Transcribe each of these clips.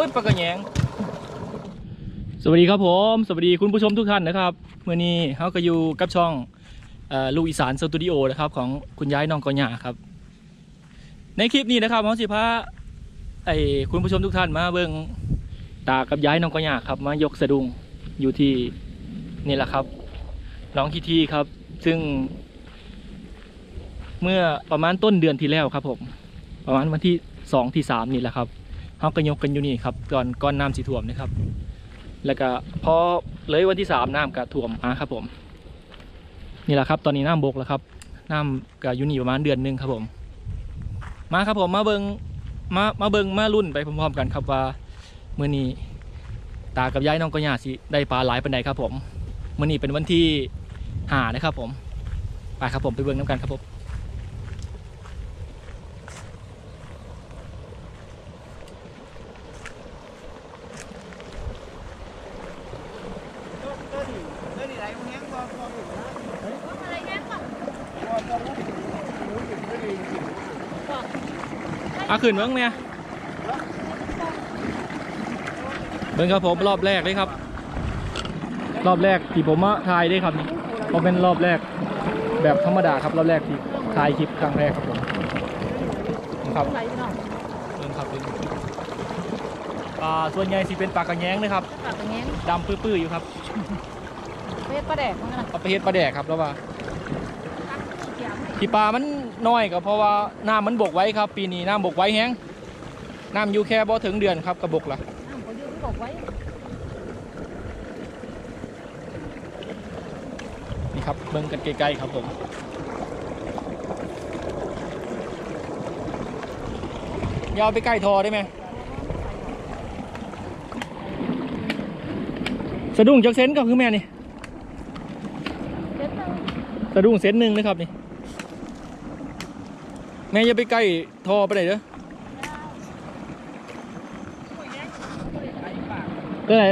ยปลากระแยงสวัสดีครับผมสวัสดีคุณผู้ชมทุกท่านนะครับเมื่อนี้เขาก็อยู่กับช่องลูกอีสานสตูดิโอนะครับของคุณย้ายน้องกอหย่าครับในคลิปนี้นะครับเขาสิพาคุณผู้ชมทุกท่านมาเบิ่งตากับย้ายน้องกอหย่าครับมายกสะดุ้งอยู่ที่นี่แหละครับน้องทีครับซึ่งเมื่อประมาณต้นเดือนที่แล้วครับผมประมาณวันที่2 ที่ 3นี่แหละครับเขาก็ยกกันอยู่นี่ครับก่อนน้ำสีท่วมนะครับแล้วก็พอเลยวันที่3น้ำก็ท่วมครับผมนี่แหละครับตอนนี้น้ำบกแล้วครับน้ำก็อยู่นี่ประมาณเดือนนึงครับผมมาครับผมมาเบิงมารุ่นไปพร้อมๆกันครับว่าเมื่อนี้ตากับยายน้องกอหย่าสิได้ปลาหลายปานใดครับผมเมื่อนี้เป็นวันที่5นะครับผมไปครับผมไปเบิ่งน้ำกันครับผมขึ้นเบิ้งเนี่ยเบิ้งครับผมรอบแรกเลยครับรอบแรกที่ผมมาถ่ายได้ครับนี่เขาเป็นรอบแรกแบบธรรมดาครับรอบแรกที่ถ่ายคลิปครั้งแรกครับผมครับเบิ้งครับส่วนใหญ่สิเป็นปลากระแยงนะครับดำปื้อๆอยู่ครับไปเฮ็ดปลาแดกมั้งนะเอาไปเฮ็ดปลาแดกครับแล้วว่าที่ปลามันน้อยก็เพราะว่าน้ำมันบกไว้ครับปีนี้น้ำบกไว้แห้งน้ำอยู่แค่บ่ถึงเดือนครับกระบกละน้ำก็อยู่บกไว้นี่ครับเบิ่งกันไกลๆครับผมยาวไปใกล้ทอได้ไหมสะดุ้งจากเซนก็คือแม่นี่สะดุ้งเซนหนึ่งนะครับนี่แม่อย่าไปใกล้ทอไปไหนเด้อไปไหน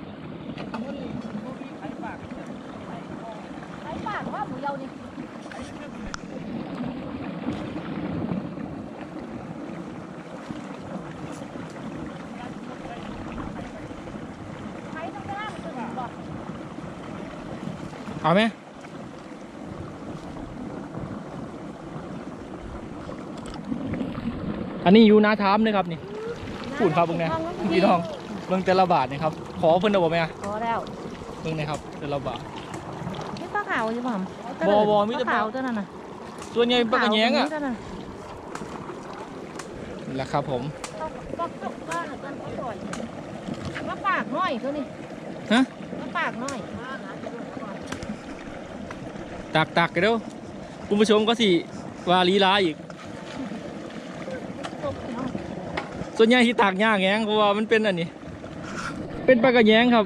เอาไหมอันนี้อยู่นาทามนะครับนี่พูดครับเพิ่งเนี่ยพี่น้องเบิ่งแต่ละบาทนะครับขอเพิ่นเอาบ่แม่ขอแล้วเบิ่งนะครับแต่ละบาทนี่ปลาขาวใช่ป่ะบ่มีแต่ปลาขาวตัวนั้นน่ะส่วนใหญ่ปลากระแยงอ่ะนี่แหละครับผมปลาปากน้อยตัวนี้ฮะปลาปากน้อยตักกันเด้อคุณผู้ชมก็สิว่าลีลาอีกส่วนใหญ่ที่ตากยากแงเพราะว่ามันเป็นอันนี้เป็นปลากระแยงครับ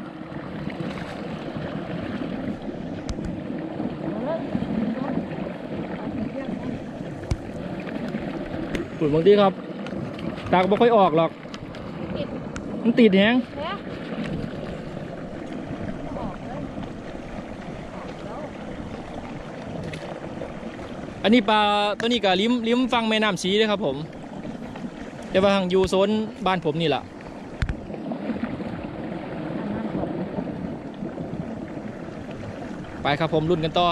ปุ๋ยบางทีครับตากไม่ค่อยออกหรอกมันติดแหงอันนี้ปลาตัวนี้กับลิ้มฟังแม่น้ำชีเลยครับผมแต่ว่าทางอยู่โซนบ้านผมนี่แหละไปครับผมรุ่นกันต่อ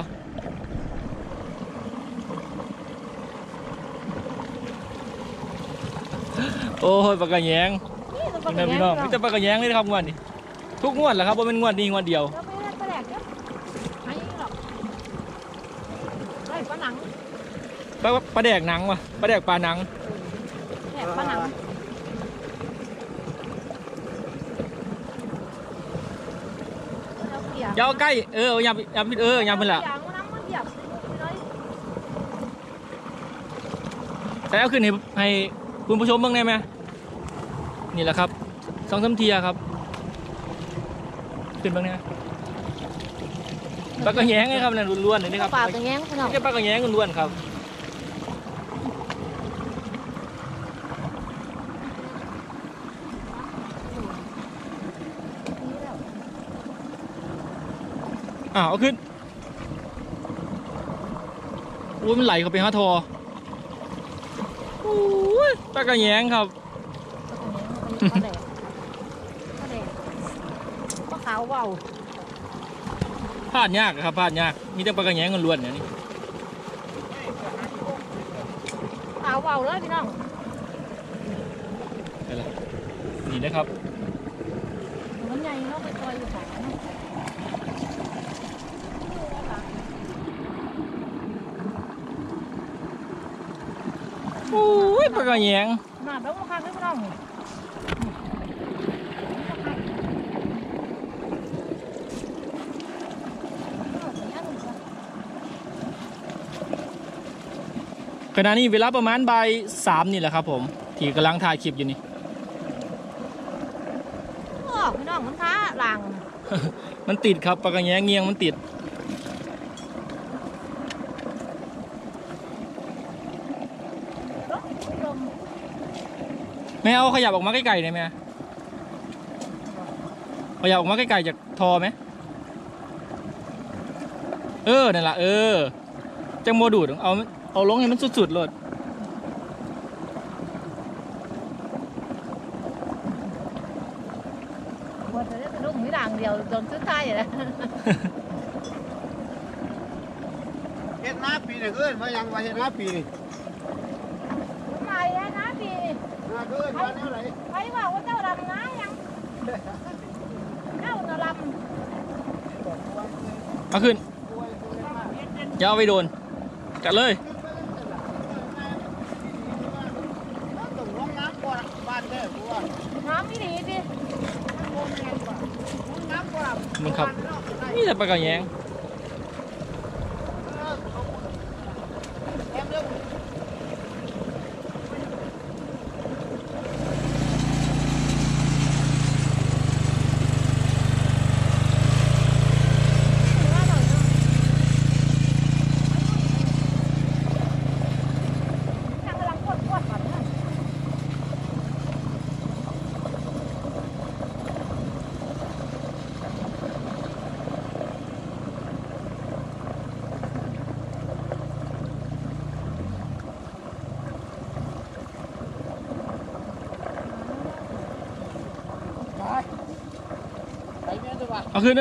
โอ้ยปลากระแยงพี่น้องนี่จะปลากระแยงเลยครับงวดนี้ทุกงวดแหละครับว่าเป็นงวดนี้งวดเดียวปลาแดกหนังวะปลาแดกปลาหนังปลาหนังยาวใกล้ยำเป็นละแต่เอาขึ้นให้คุณผู้ชมบ้างได้ไหมนี่แหละครับ2-3 เทียครับขึ้นบ้างนะปลากระแยงไงครับนั่นล้วนๆเลยนี่ครับปลากระแยงไม่ใช่ปลากระแยงล้วนๆครับเอาขึ้นอุ้ยมันไหลเข้าไปหาทออุ้ยปลากระแยงครับขาวเบาพลาดยากครับพลาดยากมีแต่ปลากระแยงล้วนๆเนี่ยนี่ขาวเบาเลยพี่น้องไปละนี่นะครับมันใหญ่เนาะไปปล่อยอยู่ขางเนาะโอ้ยปลากระแยงมาแล้วมาข้างพี่น้องนี่ขณะนี้เวลาประมาณบ่าย3นี่แหละครับผมที่กำลังถ่ายคลิปอยู่นี่พี่น้องมันท้าลางมันติดครับปลากระแยงเงียงมันติดแม่เอาขยับออกมาใกล้ๆได้ไหมขยับออกมาใกล้ๆจากทอไหมนั่นแหละจังโมดูดเอาลงให้มันสุดๆเลยวันนี้จะลูกมีด่างเดียวโดนซื้อใต้เลยเฮ็ดนาปีนี่เอิ้นว่ายังว่าเฮ็ดนาปีนี่ทำไมนะพี่นาเอิ้นว่าแนวไหนใครว่าเจ้าดำนะยังเจ้าดำเอาขึ้นอย่าเอาไปโดนกัดเลยต้องลงน้ำก่อนบ้านแท้กูว่าน้ำไม่ดีดิลงน้ำก่อนมึงครับนี่แต่ปลากระแยงแอมเร็ว ไปแม่ตัวเอาขึ้นไม่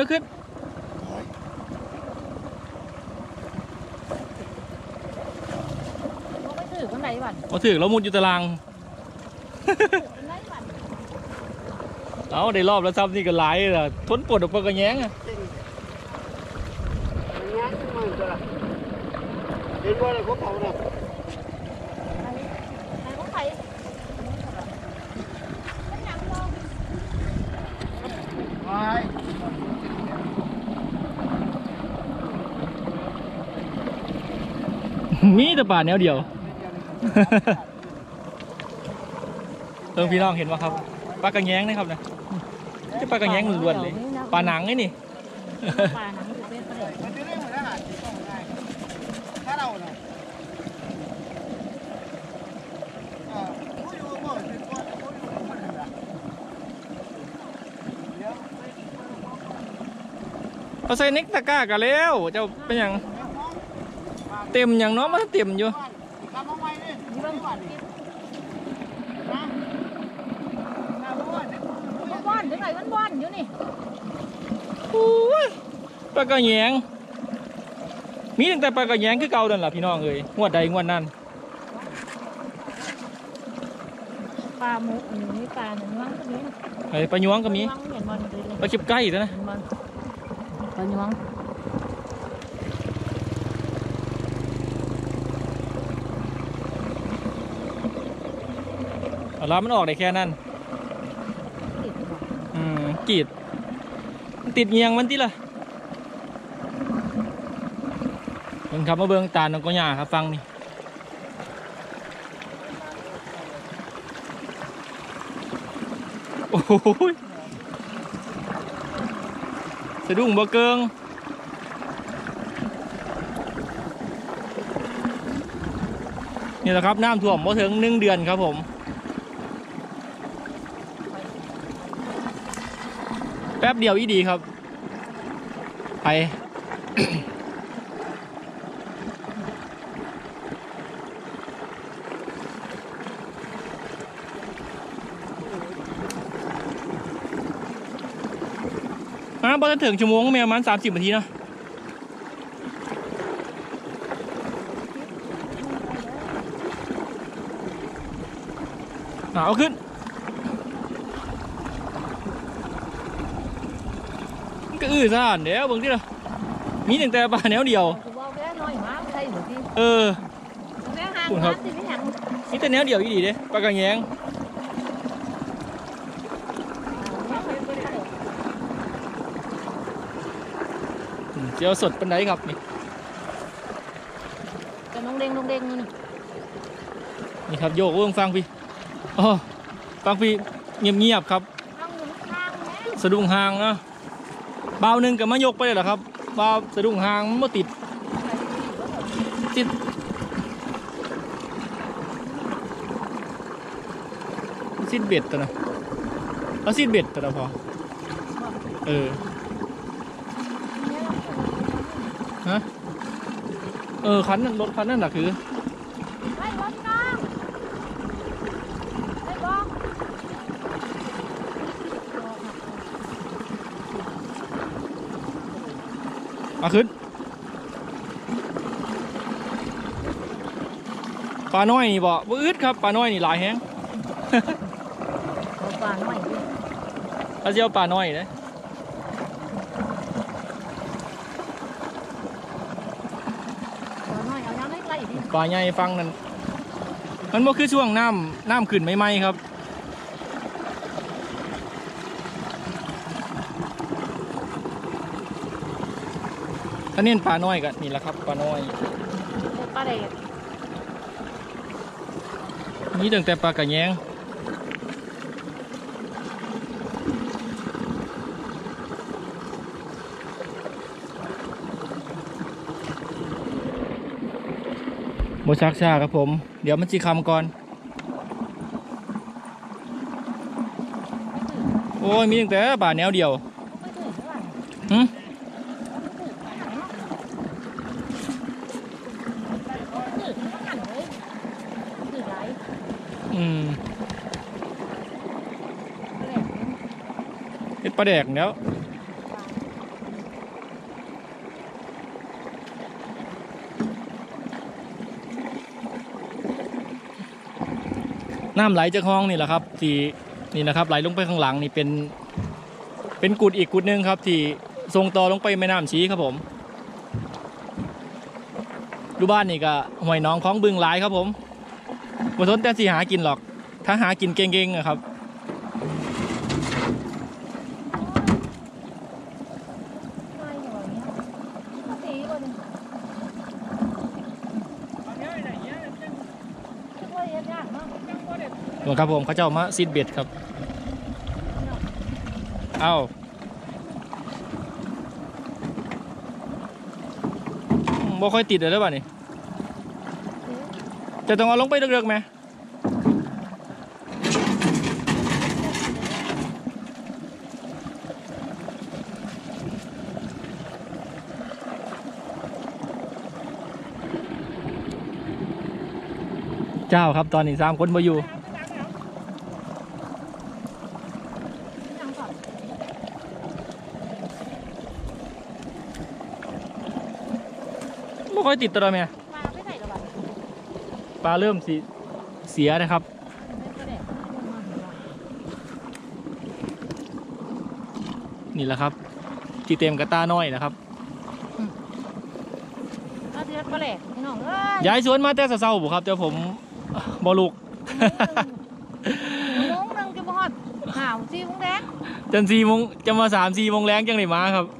ถือคนไหนบ้างเอาถือแล้วมุดอยู่ตารางคนไหนบ้างเอาได้รอบแล้วซ้ำนี่ก็หลายเลยทนปวดกับปลากระแยงอะงานมันตัวเห็นว่าอะไรพวกเขาน่ะไหนของใครเป็นยังลงไปมีแต่ป่าแนวเดียว พี่น้องเห็นว่าครับปลากระแยงนะครับนะจะปลากระแยงล้วนๆเลยปลาหนังไงนี่ปลาหนังถือเป็นประเด็นมันจะเรื่องอะไรหาที่ต้องง่ายถ้าเราน่ะผู้อยู่บ่เป็นคนผู้อยู่คนเหนือเดี๋ยวเอาใส่เน็กตะกร้ากันแล้วเจ้าเป็นหยังเต็มอย่างน้องมันเต็มอยู่ทำมาใหม่นี่นี่บ้านบ้านนี่นะน้ำบ้านนี่มันว่อนถึงไหนมันว่อนอยู่นี่โอ้ยปลากระแยงมีตั้งแต่ปลากระแยงคือเก่านั่นแหละพี่น้องเอ้ยงวดใดงวดนั้นปลาหมูอันนี้ปลาหนึ่งว่างก็มีไอ้ปลาหยวงก็มีว่างเห็นมันเลยปลาเก็บใกล้แล้วนะเห็นมันปลาหยวงเอาละมันออกได้แค่นั้นติดบ่กรีดมันติดเงียงมันที่ละเบิ่งครับมาเบิ่งตาลน้องก็หยาครับฟังนี่โอ้ยสะดุ้งบ่เกิงนี่แหละครับน้ำท่วมบ่ถึง1 เดือนครับผมแป๊บเดียวอีดีครับไป มพอจะถึงชั่วโมงก็ประมาณ30 นาทีเนาะเอาขึ้นก็ซ่านเดี๋ยวเบิ่งที่ละมีตั้งแต่ปลาแนวเดียวคุณครับมีแต่แนวเดียวอีดีเด้ปลากระแยงเจียวสดเป็นไหนครับนี่จะน้องเด้งนี่ครับโยกเรื่องฟังพี่อ๋อฟังพี่เงียบๆครับสะดุ้งหางนะเบาหนึ่งกับมายกไปเลยเหรอครับเบาสะดุ้งหางมันไม่ติดซิดเบ็ดตัวนะเอาซิดเบ็ดตัวนะพอฮะคันนั้นรถคันนั้นน่ะคือมาขึ้นปลาน้อยนี่บ่อึดครับปลาน้อยนี่หลายแฮงปลาน้อยเอาเจียวปลาน้อยเลยปลาใหญ่ฟังนั่นมันบ่คือช่วงน้ำขึ้นใหม่ๆครับอันนี้ปลาน้อยกันนี่แหละครับปลาน้อยปลาเด็กนี่ตั้งแต่ปลากระแยงโมชักชาครับผมเดี๋ยวมันจีคำก่อนโอ้ยมีตั้งแต่ปลาแนวเดียวเป็นปลาแดกแล้วน้ำไหลจากห้องนี่แหละครับที่นี่นะครับไหลลงไปข้างหลังนี่เป็นกุดอีกกุดนึงครับที่ส่งต่อลงไปแม่น้ำชี้ครับผมดูบ้านนี่ก็ห้วยน้องของบึงหลายครับผมบ่ทนแต่สิหากินหรอกถ้าหากินเก่งๆนะครับครับผมเขาเจ้ามาซีดเบ็ดครับเอาบ่ค่อยติดเลยหรือเปล่านี่จะต้องเอาลงไปเรือกๆไหมเจ้าครับตอนนี้3 คนมาอยู่ไม่ค่อยติดตัวเราไหมปลาเริ่มเสียนะครับนี่แหละครับที่เต็มกระตาน้อยนะครับย้ายสวนมาแต่เช้าๆบุครับแต่ผมบอลูกโมงนึงจะบอดข่าว4 โมงแรงจน4 โมงจะมา3-4 โมงแรงจังเลยมาครับ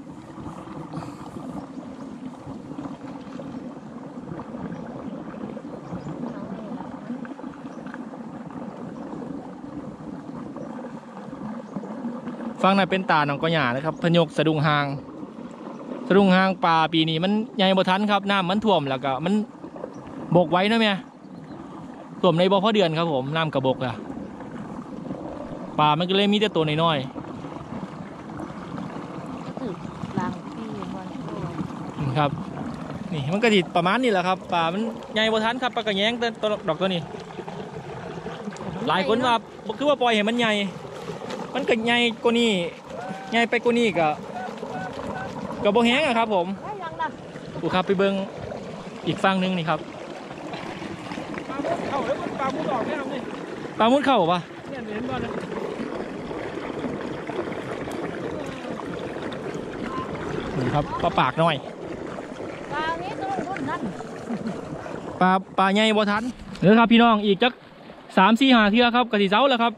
ฟังน่ะเป็นตาหนองกระหย่านะครับพยกสะดุ้งหางปลาปีนี้มันใหญ่บ่ทันครับน้ำมันท่วมแล้วก็มันบกไว้นะแม่ท่วมในบ่อพ่อเดือนครับผมน้ำกระบกล่ะปลามันก็เลยมีแต่ตัวน้อยๆครับนี่มันก็ติดประมาณนี้แหละครับปลามันใหญ่บ่ทันครับปลากระแยงตัวดอกตัวนี้หลายคนว่าคือว่าปล่อยให้มันใหญ่มันก็ใหญ่กว่านี้ใหญ่ไปกว่านี้ก็กับโบแห้งอะครับผมได้ยังนะอูครับไปเบิ้งอีกฝั่งหนึงนี่ครับปลาหมุดเข่าแล้วมันปลาหมุดออกแน่นอนนี่ปลามุดเข้าปะเนี่ยเห็นบ่นะนี่ครับปลาปากหน่อยปลานี้ต้องรุ่นนั่นปลาใหญ่บ่ทันเด้อครับพี่น้องอีกจัก3-4-5 เทื่อครับกะสิเซาแล้วครับ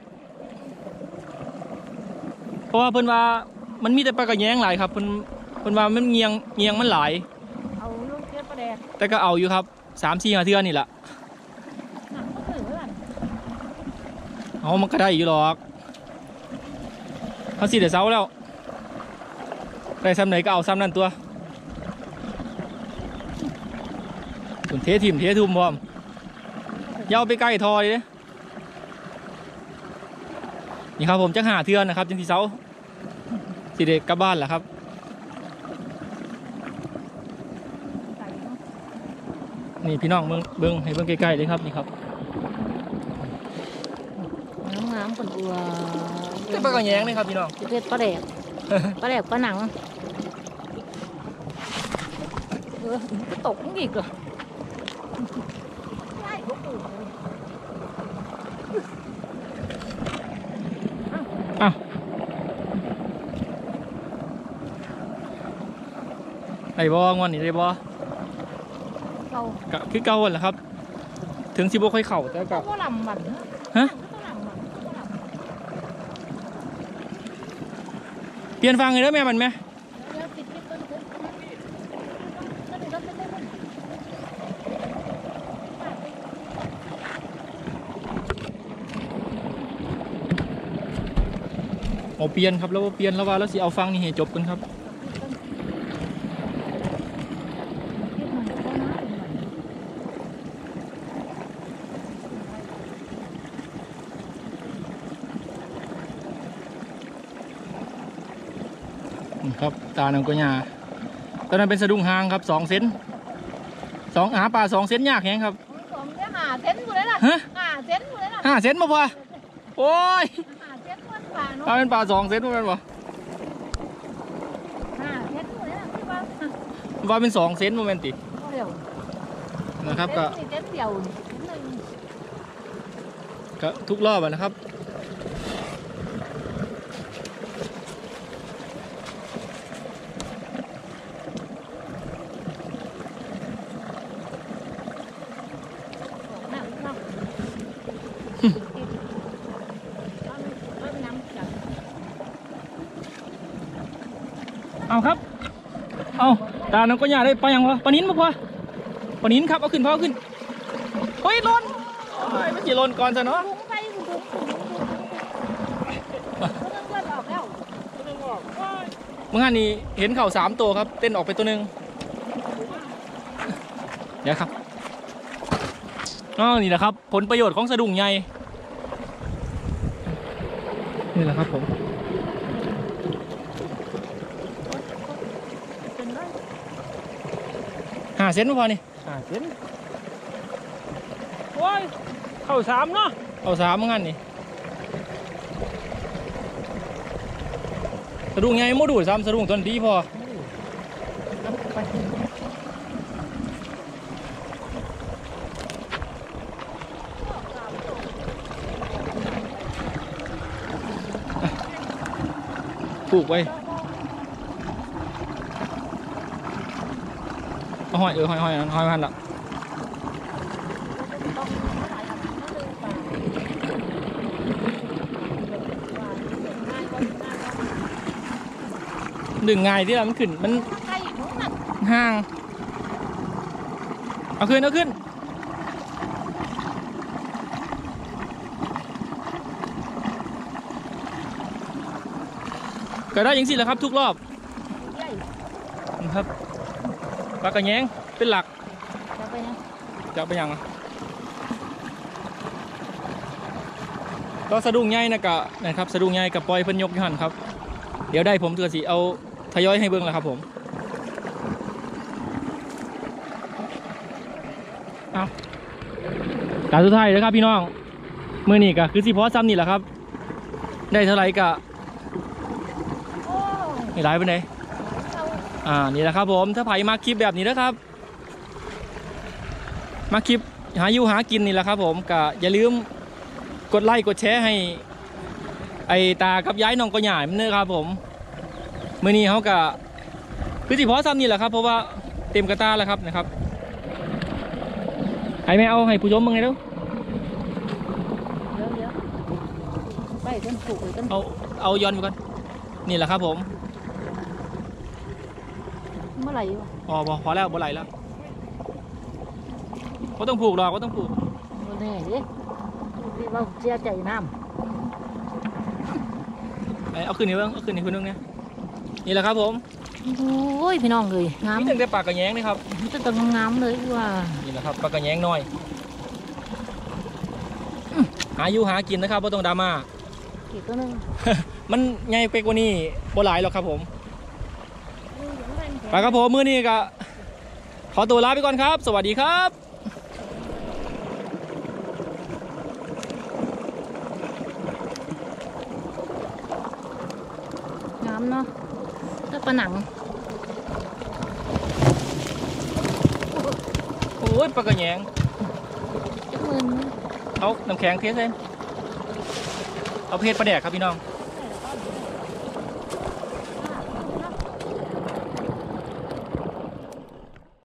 เพราะว่าเพิ่นว่ามันมีแต่ปลากระแยงหลายครับเพิ่นว่ามันเงียงมันหลายเอาลูกเจ็บปลาแดกแต่ก็เอาอยู่ครับ3-4-5 เทื่อนี่แหละหนังก็ถือว่าเอามันก็ได้อยู่หรอกเขาสิเดี๋ยวเซาแล้วได้ซ้ำไหนก็เอาซ้ำนั่นตัวส่วนเททิมเททุ่มพร้อมอยาวไปใกล้ทอเลยเด้นี่ครับผมจักหาเทื่อนนะครับจังที่เซาสิเด็กกลับบ้านแหละครับใส่เนาะนี่พี่น้องเบิ้งให้เบิ้งใกล้ๆเลยครับนี่ครับน้ำคนอัวเป็นปลากระแยงนี่ครับพี่น้องเจ็บปลาแดกปลาแดกปลาหนังตกอีกเหรอใช่เขาปลูกอ้าวไอ้บองวันนี้ได้บอเขากะคือเก่าแหละครับ ถึงสิบค่อยเข่าแต่เขากะก็ลำบันฮะเขาลำบันเปลี่ยนฟังเลยเด้อแม่มันไหมเดี๋ยวติดต้นต้นเอาเปลี่ยนครับแล้วเปลี่ยนแล้วว่าแล้วสิเอาฟังนี่ให้จบกันครับนี่ครับตาหนังกระยาตอนนั้นเป็นสะดุ้งหางครับ2 เซนหาปลา2 เซนยากแฮงครับผมจะหาเซนอยู่เลยล่ะฮะหาเซนอยู่เลยล่ะ 5 เซนมาพอโอ้ยหาเซนมันป่าเนาะปลาเป็นปลา2 เซนมาเป็นบ่หาเซนอยู่เลยล่ะที่ว่าว่าเป็น2 เซนโมเมนติเดี๋ยวนะครับก็เซนเดียวนึงก็ทุกรอบอะนะครับเอาครับเอาตาหนังกระยาได้ปลาอย่างวะปลานิ้นมาพอปลานิ้นครับเอาขึ้นพอเอาขึ้นเฮ้ยหล่นโอ้ยมันจะหล่นก่อนซะเนาะถุงไปถุงเลือดออกแล้วเมื่อกี้นี้เห็นเข่า3 ตัวครับเต้นออกไปตัวหนึ่งเดี๋ยวครับอ๋อนี่แหละครับผลประโยชน์ของสะดุ้งใหญ่นี่แหละครับผม5 เซนไม่พอนี่เห็นโอ้ยเข่า3เนาะเอา3เมื่อกี้นี่สะดุ้งใหญ่โมดูดซ้ำสะดุ้งตัวนี้พอผูกไว้เอาห้อยห้อยมันละดึงง่ายที่ละมันขึ้นมันใครอยู่นั่นห่างเอาขึ้นก็ได้อย่างสิแหละครับทุกรอบใหญ่นะครับปลากระแยงเป็นหลักจะไปยังจะไปยังอะก็สะดุ้งใหญ่นะกะนะครับสะดุ้งใหญ่กับปล่อยเพิ่นยกอยู่หันครับเดี๋ยวได้ผมเถื่อสิเอาทยอยให้เบิ่งแล้วครับผมเอาตาสุดท้ายเลยครับพี่น้องมือนี่ก็คือสิพอซ้ำนี่แหละครับได้เท่าไหร่กะโอ้ไม่หลายไปไหนเรานี่แหละครับผมถ้าไผมาคลิปแบบนี้นะครับมาคลิปหาอยู่หากินนี่แหละครับผมก็อย่าลืมกดไลค์กดแชร์ให้ไอตากับย้ายน้องก็ใหญ่เนื้อครับผมมื้อนี้เขาก็คือสิพอซ้ำนี่แหละครับเพราะว่าเต็มกระตาแล้วครับนะครับให้แม่เอาให้ผู้ชมมึงไงเด้อเดี๋ยวไปต้นผูกเลยต้นเอาย้อนไปก่อนนี่แหละครับผมเมื่อไหร่วะพอแล้วบ่ไหลแล้วก็ต้องผูกหรอกก็ต้องผูกวันนี้ดิพี่ว่าเสียใจน้เอาขึ้นนี่เบ้างเอาขึ้นนี่คนนึงเนี่ยนี่แหละครับผมำโอ้ยพี่น้องเลยงามนี่ตั้งแต่ปากกระแยงนะครับจะต้องงามเลยว่านี่แหละครับปากกระแยงน้อยหาอยู่หากินนะครับไม่ต้องดราม่าอีกตัวหนึงมันใหญ่ไปกว่านี้บ่หลายหรอกครับผมไปครับผมมื้อนี้ก็ขอตัวลาไปก่อนครับ สวัสดีครับงามเนาะแล้วปลาหนังโอ้ยปากกระแยงจะมึนเอาน้ำแข็งเทใส่เอาเพชรปลาแดกครับพี่น้อง